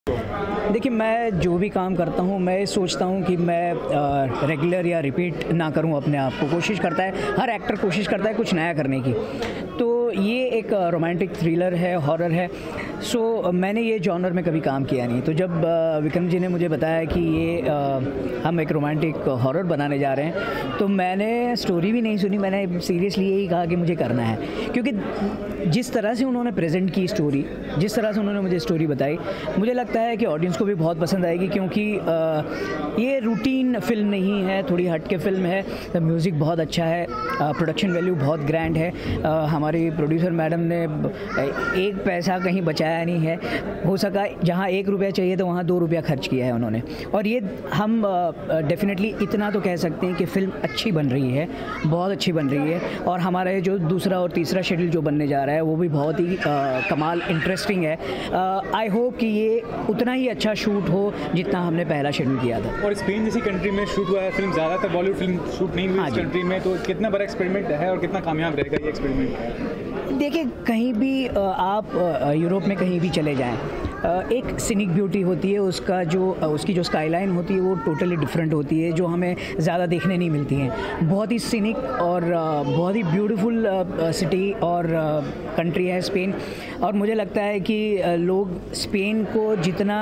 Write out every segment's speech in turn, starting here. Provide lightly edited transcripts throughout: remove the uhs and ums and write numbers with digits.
देखिए, मैं जो भी काम करता हूँ मैं सोचता हूँ कि मैं रेगुलर या रिपीट ना करूँ अपने आप को। कोशिश करता है, हर एक्टर कोशिश करता है कुछ नया करने की। तो ये एक रोमांटिक थ्रिलर है, हॉरर है। सो मैंने ये जॉनर में कभी काम किया नहीं। तो जब विक्रम जी ने मुझे बताया कि ये हम एक रोमांटिक हॉरर बनाने जा रहे हैं, तो मैंने स्टोरी भी नहीं सुनी। मैंने सीरियसली यही कहा कि मुझे करना है, क्योंकि जिस तरह से उन्होंने प्रेजेंट की स्टोरी, जिस तरह से उन्होंने मुझे स्टोरी बताई, मुझे लगता है कि ऑडियंस को भी बहुत पसंद आएगी। क्योंकि ये रूटीन फिल्म नहीं है, थोड़ी हट के फिल्म है। म्यूज़िक बहुत अच्छा है, प्रोडक्शन वैल्यू बहुत ग्रैंड है। हमारी प्रोड्यूसर मैडम ने एक पैसा कहीं बचाया नहीं है। हो सका जहाँ 1 रुपया चाहिए तो वहाँ 2 रुपया खर्च किया है उन्होंने। और ये हम डेफिनेटली इतना तो कह सकते हैं कि फ़िल्म अच्छी बन रही है, बहुत अच्छी बन रही है। और हमारा जो दूसरा और तीसरा शेड्यूल जो बनने जा रहा है वो भी बहुत ही कमाल इंटरेस्टिंग है। आई होप कि ये उतना ही अच्छा शूट हो जितना हमने पहला शेड्यूल किया था। और स्पेन जैसी कंट्री में शूट हुआ है फिल्म, ज़्यादातर बॉलीवुड फिल्म शूट नहीं हुई इस कंट्री में, तो कितना बड़ा एक्सपेरिमेंट है और कितना कामयाब रहेगा ये एक्सपेरिमेंट? देखिए, कहीं भी आप यूरोप में कहीं भी चले जाएं, एक सिनिक ब्यूटी होती है उसका, जो उसकी जो स्काईलाइन होती है वो टोटली डिफरेंट होती है, जो हमें ज़्यादा देखने नहीं मिलती हैं। बहुत ही सिनिक और बहुत ही ब्यूटीफुल सिटी और कंट्री है स्पेन। और मुझे लगता है कि लोग स्पेन को जितना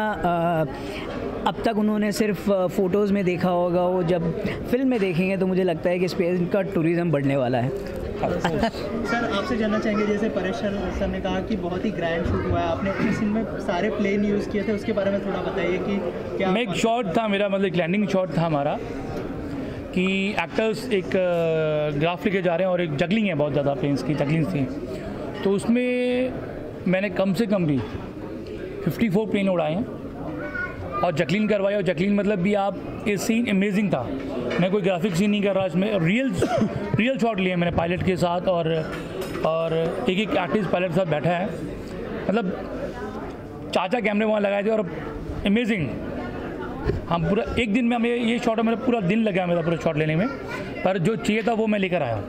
अब तक उन्होंने सिर्फ फ़ोटोज़ में देखा होगा, वो जब फिल्म में देखेंगे तो मुझे लगता है कि स्पेन का टूरिज़्म बढ़ने वाला है। सर, आपसे जानना चाहेंगे, जैसे परेश सर ने कहा कि बहुत ही ग्रैंड शूट हुआ है, आपने इस फिल्म में सारे प्लेन यूज़ किए थे, उसके बारे में थोड़ा बताइए कि क्या? मैं एक शॉट था मेरा, मतलब एक लैंडिंग शॉट था हमारा, कि एक्टर्स एक ग्राफ लेके जा रहे हैं और एक जगलिंग है, बहुत ज़्यादा प्लेन्स की जगलिंग थी। तो उसमें मैंने कम से कम भी 54 प्लेन उड़ाए हैं और जगलिंग करवाई। और जगलिंग मतलब भी आप, ये सीन अमेजिंग था। मैं कोई ग्राफिक सीन नहीं कर रहा इसमें, रियल शॉट लिए मैंने पायलट के साथ, और एक आर्टिस्ट पायलट के साथ बैठा है। मतलब चाचा कैमरे वहाँ लगाए थे और अमेजिंग। हम पूरा एक दिन में, हमें ये शॉट, मेरा पूरा दिन लगा मेरा पूरा शॉट लेने में, पर जो चाहिए था वो मैं लेकर आया।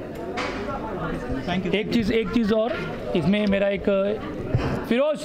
Thank you. एक चीज़ और, इसमें मेरा एक फिरोज,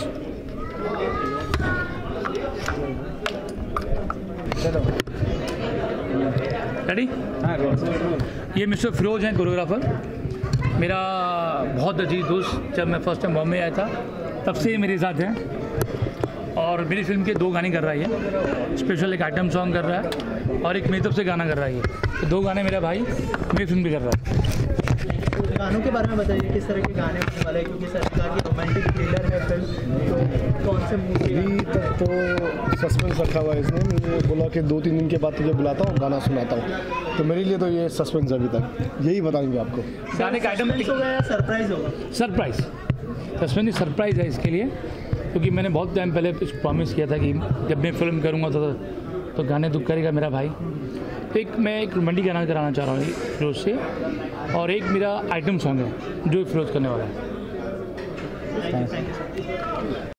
रेडी? ये मिस्टर फिरोज हैं, कोरियोग्राफर। मेरा बहुत अजीज दोस्त, जब मैं फर्स्ट टाइम बॉम्बे आया था तब से ये मेरे साथ हैं। और मेरी फिल्म के 2 गाने कर रहा है ये, स्पेशल एक आइटम सॉन्ग कर रहा है और एक मेरी तरफ से गाना कर रहा है ये। तो 2 गाने मेरा भाई मेरी फिल्म भी कर रहा है। गानों के बारे में बताइए, किस तरह के गाने होने वाले हैं, क्योंकि सर कहा कि रोमांटिक थ्रिलर है फिल्म, तो कौन से मूवी? अभी तक तो सस्पेंस रखा हुआ है इसने। मुझे बोला कि 2-3 दिन के बाद तुझे बुलाता हूँ, गाना सुनाता हूँ। तो मेरे लिए तो ये सस्पेंस अभी तक यही बताएंगे आपको। गाने का आइटम होगा या सरप्राइज होगा? सरप्राइज, सस्पेंस सरप्राइज है इसके लिए, क्योंकि मैंने बहुत टाइम पहले प्रॉमिस किया था कि जब मैं फिल्म करूँगा तो गाने तो करेगा मेरा भाई। तो मैं एक रोमांटिक गाना कराना चाह रहा हूँ फिरोज से, और एक मेरा आइटम सॉन्ग है जो फिरोज करने वाला है।